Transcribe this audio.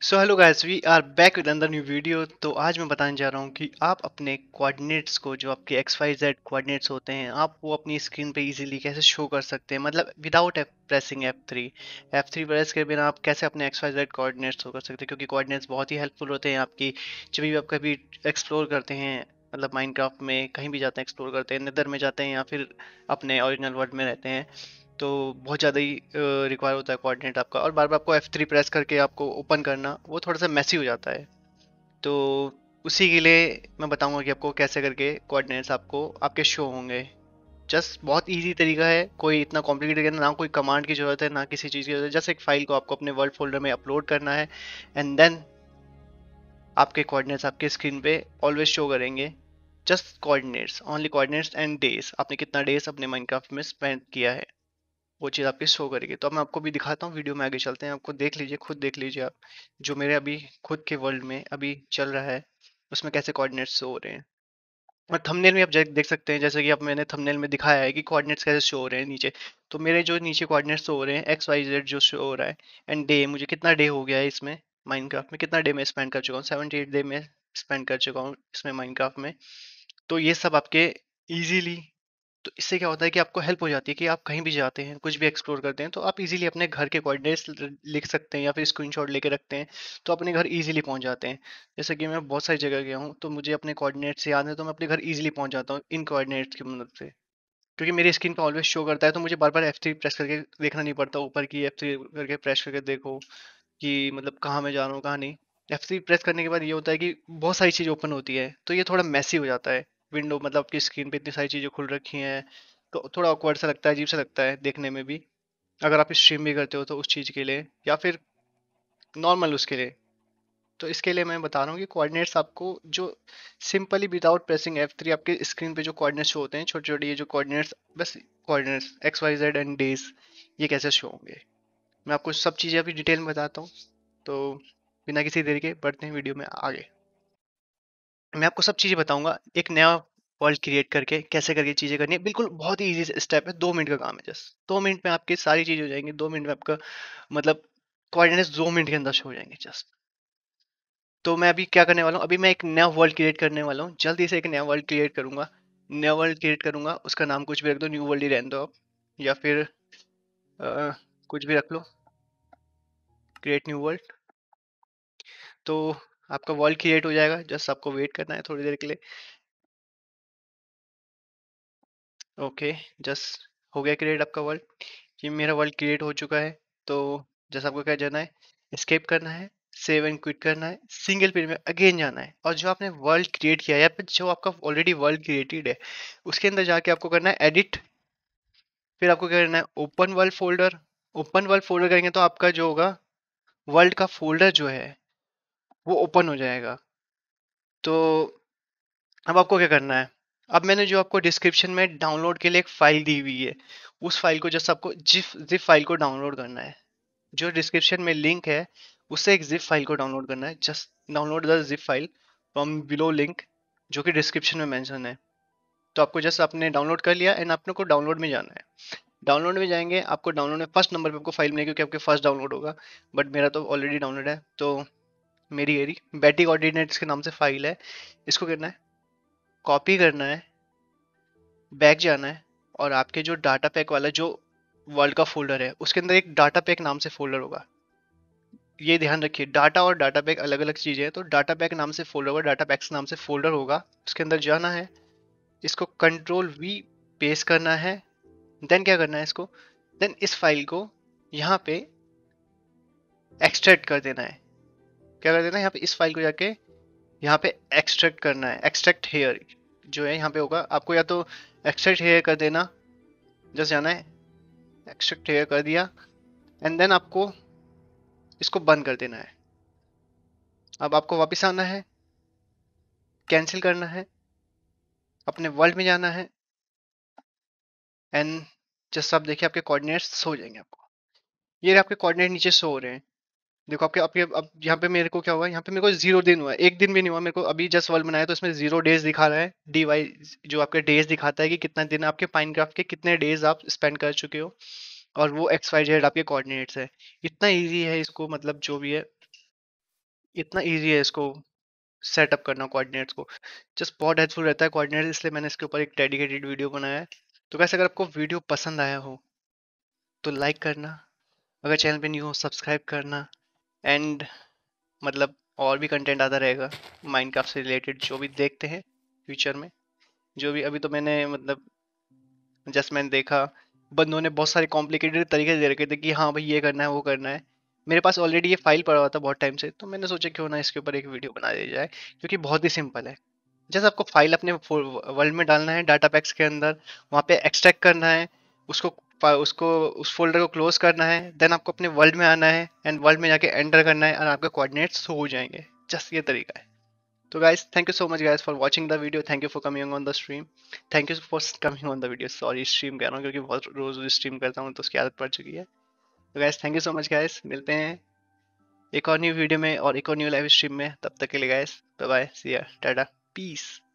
So hello guys, we are back with another new video. तो आज मैं बताने जा रहा हूँ कि आप अपने कोऑर्डिनेट्स को, जो आपके एक्स वाई जेड कोऑर्डिनेट्स होते हैं, आप वो अपनी स्क्रीन पे इजीली कैसे शो कर सकते हैं, मतलब विदाउट प्रेसिंग F3 प्रेस के बिना आप कैसे अपने X Y Z coordinates show कर सकते हैं। क्योंकि कोऑर्डिनेट्स बहुत ही हेल्पफुल होते हैं आपकी, जब भी आप कभी एक्सप्लोर करते हैं, मतलब माइनक्राफ्ट में कहीं भी जाते हैं, एक्सप्लोर करते हैं, नेदर में जाते हैं या फिर अपने ओरिजिनल वर्ल्ड में रहते हैं, तो बहुत ज़्यादा ही रिक्वायर होता है कोऑर्डिनेट आपका। और बार बार आपको F3 प्रेस करके आपको ओपन करना वो थोड़ा सा मैसी हो जाता है। तो उसी के लिए मैं बताऊंगा कि आपको कैसे करके कोऑर्डिनेट्स आपको आपके शो होंगे। जस्ट बहुत इजी तरीका है, कोई इतना कॉम्प्लिकेटेड ना, कोई कमांड की जरूरत है ना किसी चीज़ की जरूरत है। जस्ट एक फाइल को आपको अपने वर्ल्ड फोल्डर में अपलोड करना है एंड देन आपके कोऑर्डिनेट्स आपके स्क्रीन पे ऑलवेज शो करेंगे। Just coordinates, only coordinates and days, आपने कितना डेज अपने माइनक्राफ्ट में स्पेंड किया है वो चीज़ आपकी शो करेगी। तो अब मैं आपको भी दिखाता हूँ, वीडियो में आगे चलते हैं, आपको देख लीजिए, खुद देख लीजिए आप, जो मेरे अभी खुद के वर्ल्ड में अभी चल रहा है उसमें कैसे कोऑर्डिनेट्स शो हो रहे हैं। और थंबनेल में आप देख सकते हैं, जैसे कि आप, मैंने थंबनेल में दिखाया है कि कोऑर्डिनेट्स कैसे शो हो रहे हैं नीचे। तो मेरे जो नीचे कोऑर्डिनेट्स शो हो रहे हैं, एक्स वाई जेड जो शो हो रहा है, एंड डे, मुझे कितना डे हो गया है इसमें माइनक्राफ्ट में, कितना डे में स्पेंड कर चुका हूँ, 78 डे में स्पेंड कर चुका हूँ इसमें माइनक्राफ्ट में। तो ये सब आपके इजीली, तो इससे क्या होता है कि आपको हेल्प हो जाती है कि आप कहीं भी जाते हैं, कुछ भी एक्सप्लोर करते हैं, तो आप इजीली अपने घर के कोऑर्डिनेट्स लिख सकते हैं या फिर स्क्रीनशॉट लेके रखते हैं, तो अपने घर इजीली पहुंच जाते हैं। जैसे कि मैं बहुत सारी जगह गया हूँ तो मुझे अपने कोऑर्डिनेट्स याद है, तो मैं अपने घर इजीली पहुंच जाता हूँ इन कोऑर्डिनेट्स की मदद से। क्योंकि मेरी स्क्रीन पे ऑलवेज शो करता है, तो मुझे बार बार F3 प्रेस करके देखना नहीं पड़ता, ऊपर की F3 करके प्रेस करके देखो कि मतलब कहाँ मैं जा रहा हूँ कहाँ नहीं। F3 प्रेस करने के बाद ये होता है कि बहुत सारी चीज़ ओपन होती है, तो ये थोड़ा मैसी हो जाता है। विंडो, मतलब आपकी स्क्रीन पे इतनी सारी चीज़ें खुल रखी हैं, तो थोड़ा ऑकवर्ड सा लगता है, अजीब सा लगता है देखने में भी, अगर आप स्ट्रीम भी करते हो तो उस चीज़ के लिए, या फिर नॉर्मल उसके लिए। तो इसके लिए मैं बता रहा हूँ कि कोऑर्डिनेट्स आपको जो सिंपली विदाउट प्रेसिंग F3 आपके स्क्रीन पे जो कोऑर्डिनेट्स शो होते हैं, छोटे छोटे ये जो कोऑर्डिनेट्स, बस coordinates X Y Z and days, ये कैसे शो होंगे, मैं आपको सब चीज़ें अभी डिटेल में बताता हूँ। तो बिना किसी देरी के बढ़ते हैं वीडियो में आगे। मैं आपको सब चीज़ें बताऊंगा, एक नया वर्ल्ड क्रिएट करके कैसे करके चीज़ें करनी है, बिल्कुल बहुत ही इजी स्टेप है, 2 मिनट का काम है। जस्ट 2 मिनट में आपकी सारी चीज़ हो जाएंगी, 2 मिनट में आपका मतलब कोऑर्डिनेट्स 2 मिनट के अंदर शो हो जाएंगे जस्ट। तो मैं अभी क्या करने वाला हूँ, अभी मैं एक नया वर्ल्ड क्रिएट करने वाला हूँ, जल्दी से एक नया वर्ल्ड क्रिएट करूंगा। नया वर्ल्ड क्रिएट करूंगा, उसका नाम कुछ भी रख दो, न्यू वर्ल्ड ही रहने दो आप, या फिर कुछ भी रख लो, क्रिएट न्यू वर्ल्ड। तो आपका वर्ल्ड क्रिएट हो जाएगा, जस्ट आपको वेट करना है थोड़ी देर के लिए। ओके, जस्ट हो गया क्रिएट आपका वर्ल्ड। ये मेरा वर्ल्ड क्रिएट हो चुका है। तो जैसे आपको क्या जाना है, एस्केप करना है, सेव एंड क्विट करना है, सिंगल पेज में अगेन जाना है, और जो आपने वर्ल्ड क्रिएट किया है या फिर जो आपका ऑलरेडी वर्ल्ड क्रिएटेड है, उसके अंदर जाके आपको करना है एडिट। फिर आपको क्या करना है, open world folder. Open world folder करेंगे तो आपका जो होगा, वर्ल्ड का फोल्डर जो है वो ओपन हो जाएगा। तो अब आपको क्या करना है, अब मैंने जो आपको डिस्क्रिप्शन में डाउनलोड के लिए एक फाइल दी हुई है, उस फाइल को जस्ट आपको जिप फाइल को डाउनलोड करना है। जो डिस्क्रिप्शन में लिंक है, उससे एक जिप फाइल को डाउनलोड करना है। Just download the zip file from below link, जो कि डिस्क्रिप्शन में मेंशन है। तो आपको जस्ट आपने डाउनलोड कर लिया एंड आपने को डाउनलोड में जाना है। डाउनलोड में जाएंगे, आपको डाउनलोड में फर्स्ट नंबर पे आपको फाइल मिलेगी, क्योंकि आपके फर्स्ट डाउनलोड होगा, बट मेरा तो ऑलरेडी डाउनलोड है। तो मेरी एरी बैटी कोऑर्डिनेट्स के नाम से फाइल है, इसको करना है, कॉपी करना है, बैक जाना है, और आपके जो डाटा पैक वाला जो वर्ल्ड का फोल्डर है, उसके अंदर एक डाटा पैक नाम से फोल्डर होगा। ये ध्यान रखिए, डाटा और डाटा पैक अलग अलग चीजें हैं। तो डाटा पैक नाम से फोल्डर होगा, डाटा पैक्स नाम से फोल्डर होगा, उसके अंदर जाना है, इसको कंट्रोल V पेस्ट करना है। देन क्या करना है, इसको देन इस फाइल को यहाँ पे एक्सट्रैक्ट कर देना है। क्या कर देना है, यहाँ पे इस फाइल को जाके यहाँ पे एक्सट्रैक्ट करना है। एक्सट्रैक्ट हेयर जो है यहाँ पे होगा, आपको या तो एक्सट्रैक्ट हेयर कर देना, जस्ट जाना है, एक्सट्रैक्ट हेयर कर दिया, एंड देन आपको इसको बंद कर देना है। अब आपको वापस आना है, कैंसिल करना है, अपने वर्ल्ड में जाना है, एंड जस्ट आप देखिए आपके कोऑर्डिनेट्स हो जाएंगे आपको। ये आपके कोऑर्डिनेट नीचे शो हो रहे हैं। देखो आपके आपके अब यहाँ पे मेरे को क्या हुआ, यहाँ पे मेरे को 0 दिन हुआ है, एक दिन भी नहीं हुआ मेरे को, अभी जस्ट वर्ल्ड बनाया तो इसमें 0 डेज दिखा रहा है। DY जो आपके डेज दिखाता है कि कितना दिन आपके पाइनक्राफ्ट के कितने डेज आप स्पेंड कर चुके हो, और वो XYZ आपके कोऑर्डिनेट्स है। इतना इजी है इसको, मतलब जो भी है इतना ईजी है इसको सेटअप करना कोऑर्डिनेट्स को। जस्ट बहुत हेल्पफुल रहता है कोऑर्डिनेट, इसलिए मैंने इसके ऊपर एक डेडिकेटेड वीडियो बनाया है। तो कैसे, अगर आपको वीडियो पसंद आया हो तो लाइक करना, अगर चैनल पे न्यू हो सब्सक्राइब करना। एंड मतलब और भी कंटेंट आता रहेगा माइनक्राफ्ट से रिलेटेड, जो भी देखते हैं फ्यूचर में। जो भी अभी तो मैंने मतलब जस्ट मैंने देखा, बंदों ने बहुत सारे कॉम्प्लिकेटेड तरीके दे रखे थे कि हाँ भाई ये करना है वो करना है। मेरे पास ऑलरेडी ये फाइल पड़ा हुआ था बहुत टाइम से, तो मैंने सोचा क्यों ना इसके ऊपर एक वीडियो बना दी जाए, क्योंकि बहुत ही सिंपल है। जैसे आपको फाइल अपने वर्ल्ड में डालना है डाटा पैक्स के अंदर, वहाँ पे एक्सट्रैक्ट करना है उसको, उसको उस फोल्डर को क्लोज करना है, देन आपको अपने वर्ल्ड में आना है एंड वर्ल्ड में जाके एंटर करना है और आपके कोऑर्डिनेट्स हो जाएंगे। जस्ट ये तरीका है। तो guys, thank you so much guys for watching the video. Thank you for coming on the stream. Thank you for coming on the video. Sorry stream कह रहा हूँ क्योंकि बहुत रोज स्ट्रीम करता हूँ तो उसकी आदत पड़ चुकी है। तो guys, thank you so much guys. मिलते हैं एक और न्यू वीडियो में और एक और न्यू लाइव स्ट्रीम में। तब तक के लिए guys, bye bye, see ya, Tata, peace.